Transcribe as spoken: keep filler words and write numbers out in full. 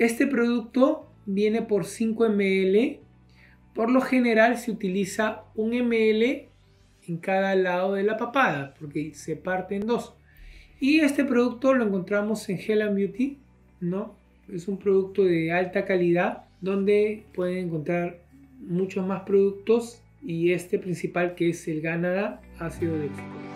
Este producto viene por cinco mililitros. Por lo general se utiliza un mililitro en cada lado de la papada porque se parte en dos. Y este producto lo encontramos en Health and Beauty, ¿no? Es un producto de alta calidad donde pueden encontrar muchos más productos y este principal, que es el Ganada ácido déctico.